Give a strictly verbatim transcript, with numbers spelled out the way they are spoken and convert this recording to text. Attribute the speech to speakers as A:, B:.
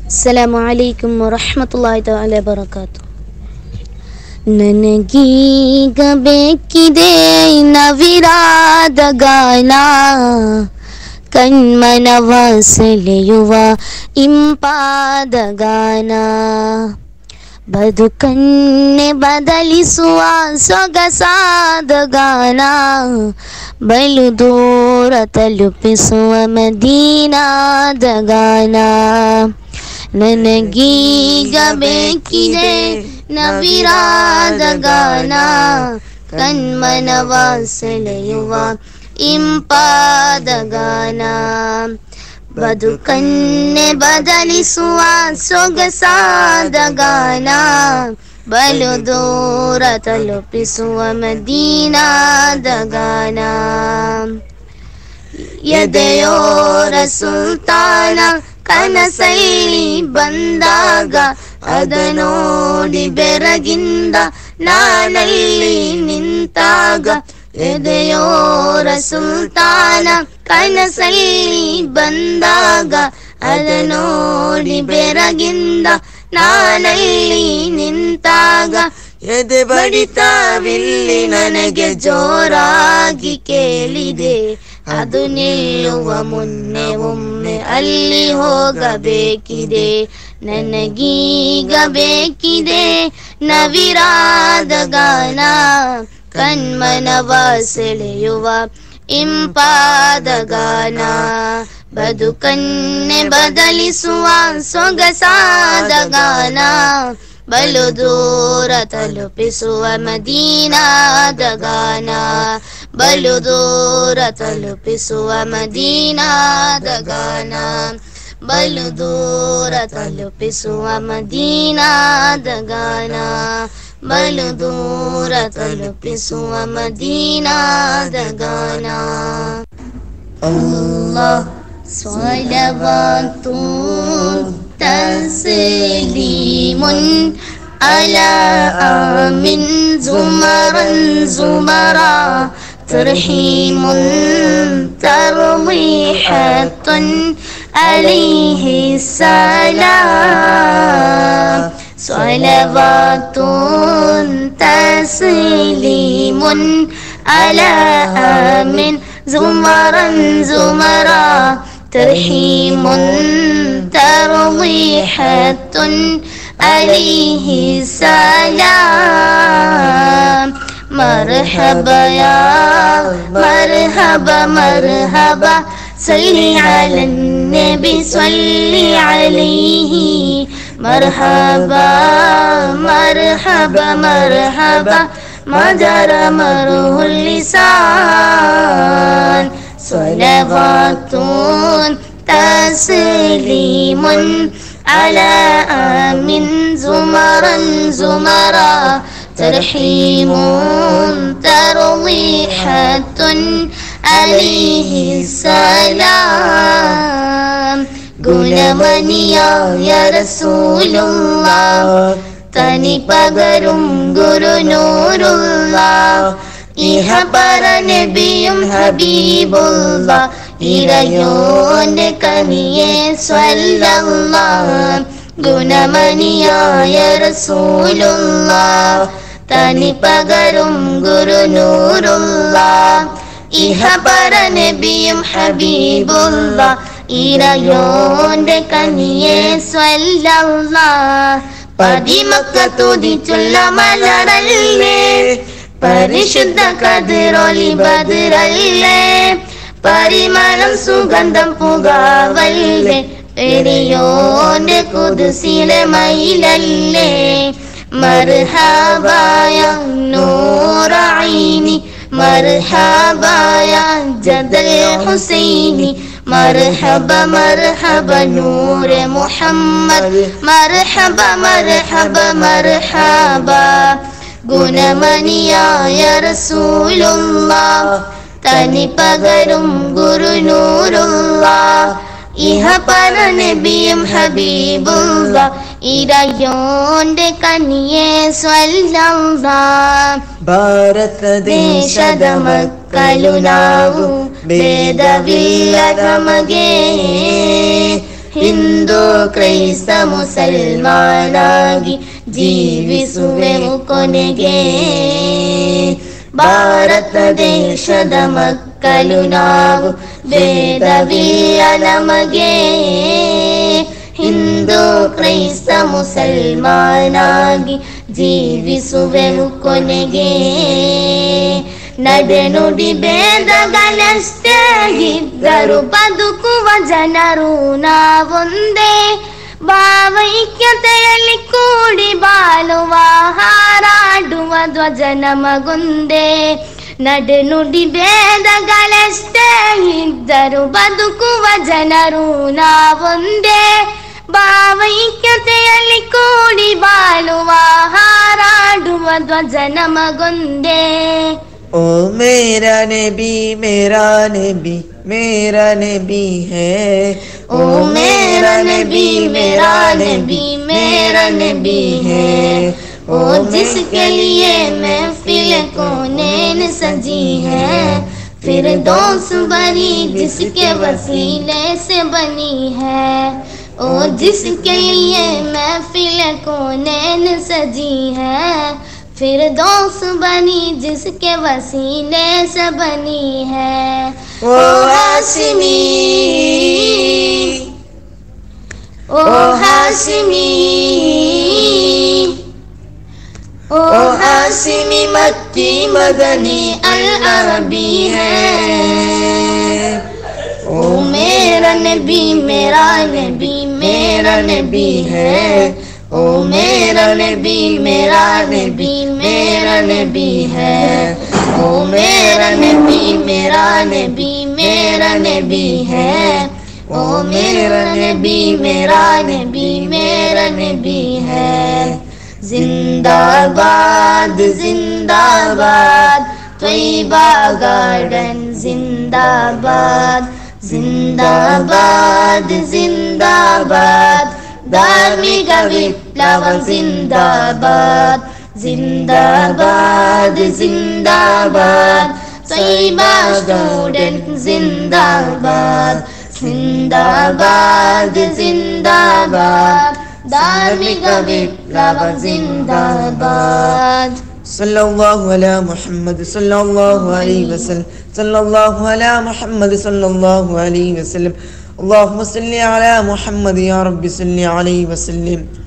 A: ಅಸ್ಸಲಾಮು ಅಲೈಕುಂ ವರಹ್ಮತುಲ್ಲಾಹಿ ತಆಲಾ ಬರಕಾತು. ನನಗೀಗ ಬೇಕಿದೆ ನವಿರಾದ ಗಾನ, ಕಣ್ಮನವ ಸೆಳೆಯುವ ಇಂಪಾದ ಗಾನ, ಬದುಕನ್ನೇ ಬದಲಿಸುವ ಸೊಗಸಾದ ಗಾನ, ಬಲು ದೂರ ತಲುಪಿಸುವ ಮದೀನಾದ ಗಾನ. ನನಗೀಗ ಬೇಕಿದೆ ನವಿರಾದ ಗಾನ, ಕಣ್ಮನವ ಸೆಳೆಯುವ ಇಂಪಾದ ಗಾನ, ಬದುಕನ್ನೇ ಬದಲಿಸುವ ಸೊಗಸಾದ ಗಾನ, ಬಲು ದೂರ ತಲುಪಿಸುವ ಮದೀನಾದ ಗಾನ. ಎದೆಯೋರ ಸುಲ್ತಾನ ಕನಸಲ್ಲಿ ಬಂದಾಗ, ಅದ ನೋಡಿ ಬೆರಗಿಂದ ನಾನಲ್ಲಿ ನಿಂತಾಗ. ಎದೆಯೋರ ಸುಲ್ತಾನ ಕನಸಲ್ಲಿ ಬಂದಾಗ, ಅದ ನೋಡಿ ಬೆರಗಿಂದ ನಾನಲ್ಲಿ ನಿಂತಾಗ. ಎದೆ ಬಡಿತವಿಲ್ಲಿ ನನಗೆ ಜೋರಾಗಿ ಕೇಳಿದೆ, ಅದು ನಿಲ್ಲುವ ಮುನ್ನೆ ಒಮ್ಮೆ ಅಲ್ಲಿ ಹೋಗಬೇಕಿದೆ. ನನಗೀಗ ಬೇಕಿದೆ ನವಿರಾದ ಗಾನ, ಕಣ್ಮನವ ಸೆಳೆಯುವ ಇಂಪಾದ ಗಾನ, ಬದುಕನ್ನೇ ಬದಲಿಸುವ ಸೊಗಸಾದ ಗಾನ, ಬಲು ದೂರ ತಲುಪಿಸುವ ಮದೀನಾದ ಗಾನ, ಬಲು ದೂರ ತಲುಪಿಸುವ ಮದೀನಾದ ಗಾನ, ಬಲು ದೂರ ತಲುಪಿಸುವ ಮದೀನಾದ ಗಾನ, ಬಲು ದೂರ ತಲುಪಿಸುವ ಮದೀನಾದ ಗಾನ. ಅಲ್ಲಾಹ್ ಸ್ವಲವಾತು ತಸ್ಲೀಮುನ್ ಅಲಾ ಆಮಿನ್ ಜುಮರನ್ ಜುಮರಾ, ತರ್ಹೀಮುನ್ ತರ್ವೀಹತುನ್ ಅಲೈಹಿ ಸಲಾಮ್. ಸ್ವಲವಾತುನ್ ತಸ್ಲೀಮುನ್ ಅಲಾ ಆಮಿನ್ ಜುಮರನ್ ಜುಮರಾ, ತರ್ಹೀಮುನ್ ತರ್ವೀಹತುನ್ ಅಲೈಹಿ ಸಲಾಮ್. ಮರ್ಹಬಾ ಯಾ ಮರ್ಹಬಾ ಮರ್ಹಬಾ, ಸಲ್ಲಿ ಅಲನ್ ನಬಿ ಸಲ್ಲಿ ಅಲೈಹಿ. ಮರ್ಹಬಾ ಮರ್ಹಬಾ ಮರ್ಹಬಾ, ಮಜರ ಮರುಹುಲ್ ಲಿಸಾನ್. ಸ್ವಲವಾತುನ್ ತಸ್ಲೀಮುನ್ ಅಲಾ ಆಮಿನ್ ಜುಮರನ್ ಜುಮರಾ, ತರ್ಹೀಮುನ್ ತರ್ವೀಹತುನ್ ಅಲೈಹಿ ಸಲಾಮ್. ഗുണമണിയായ റസൂലുള്ളാഹ്, തനി പകരും ഗുരുനൂറുള്ളാഹ്, ഇഹ പര നബിയും ഹബീബുള്ളാഹ്, ഇറയോന്റെ കനിയെ സ്വല്ലല്ലാഹ്. ഗുണമണിയായ റസൂലുള്ളാഹ്, തനി പകരും ഗുരുനൂറുള്ളാഹ്, ഇഹ പര നബിയും ഹബീബുള്ളാഹ്, ഇറയോന്റെ കനിയെ സ്വല്ലല്ലാഹ്. പതിമക്ക തുതിച്ചുള്ള മലരല്ലേ, പരിശുദ്ധ കതിരൊളി ബദറല്ലേ, പരിമളം സുഗന്ധം പുകാവല്ലേ, പെരിയോന്റെ കുദ്സിലെ മയിലല്ലേ. മർഹബായ നൂറൈനി, മർഹബായ ജദൽ ഹുസൈനി, മർഹബ മർഹബ നൂറെ മുഹമ്മദ്, മർഹബ മർഹബ മർഹബ. ഗുണമണിയായ റസൂലുള്ളാഹ്, തനി പകരും ഗുരുനൂറുള്ളാഹ്, ഇഹ പര നബിയും ഹബീബുള്ളാഹ്, ഇറയോന്റെ കനിയെ സ്വല്ലല്ലാഹ്.
B: ಭಾರತದೇಶದ ಮಕ್ಕಳು ನಾವು, ಭೇದವಿಲ್ಲ ನಮಗೆ, ಹಿಂದೂ ಕ್ರೈಸ್ತ ಮುಸಲ್ಮಾನಾಗಿ ಜೀವಿಸುವೆವು ಕೊನೆಗೆ. ಭಾರತ ದೇಶದ ಮಕ್ಕಳು ನಾವು, ಭೇದವಿಲ್ಲ ನಮಗೆ. ಹಿಂದೂ ಕ್ರೈಸ್ತ ಮುಸಲ್ಮಾನಾಗಿ ಜೀವಿಸುವೆವು ಕೊನೆಗೆ. ನಡೆನುಡಿ ಭೇದಗಳಷ್ಟೇ ಇದ್ದರು ಬದುಕುವ ಜನರು ನಾವೊಂದೇ. ಭಾವೈಕ್ಯತೆಯಲ್ಲಿ ಕೂಡಿ ಬಾಳುವ ಹಾರಾಡುವ ಧ್ವಜ ನಮಗೊಂದೇ. ನಡೆನುಡಿ ಭೇದಗಳಷ್ಟೇ ಇದ್ದರು ಬದುಕುವ ಜನರು ನಾವೊಂದೇ. ಭಾವೈಕ್ಯತೆಯಲ್ಲಿ ಕೂಡಿ ಬಾಳುವ ಹಾರಾಡುವ ಧ್ವಜ ನಮಗೊಂದೇ. ओ मेरा नबी मेरा नबी मेरा नबी है.
A: ओ मेरा नबी मेरा नबी मेरा नबी है. ओ जिसके लिए महफिल कौनैन सजी है. फिरदौस बनी जिसके वसीले से बनी है. ओ जिसके लिए महफिल कौनैन सजी है. फिरदौस बनी जिसके वसीले से बनी है.
B: ओ हाशिमी
A: ओ हाशिमी
B: ओ हाशिमी मक्की मदनी अल अरबी है.
A: ओ मेरा नबी मेरा नबी मेरा नबी है. ओ मेरा नबी मेरा नबी मेरा नबी है. ओ मेरा नबी मेरा नबी मेरा नबी है. ओ मेरा नबी मेरा नबी मेरा नबी है. जिंदाबाद जिंदाबाद त्वैबा गार्डन जिंदाबाद. जिंदाबाद जिंदाबाद धार्मिक विप्लव जिंदाबाद. जिंदाबाद जिंदाबाद त्वैबा स्टूडेंट जिंदाबाद. जिंदाबाद जिंदाबाद धार्मिक विप्लव जिंदाबाद.
B: सल्लल्लाहु अला मुहम्मद सल्लल्लाहु अलैहि वसल्लम. सल्लल्लाहु अला मुहम्मद सल्लल्लाहु अलैहि वसल्लम. अल्लाहुम्मा सल्लि अला मुहम्मद या रब्बी सल्लि अलैहि वसल्लम.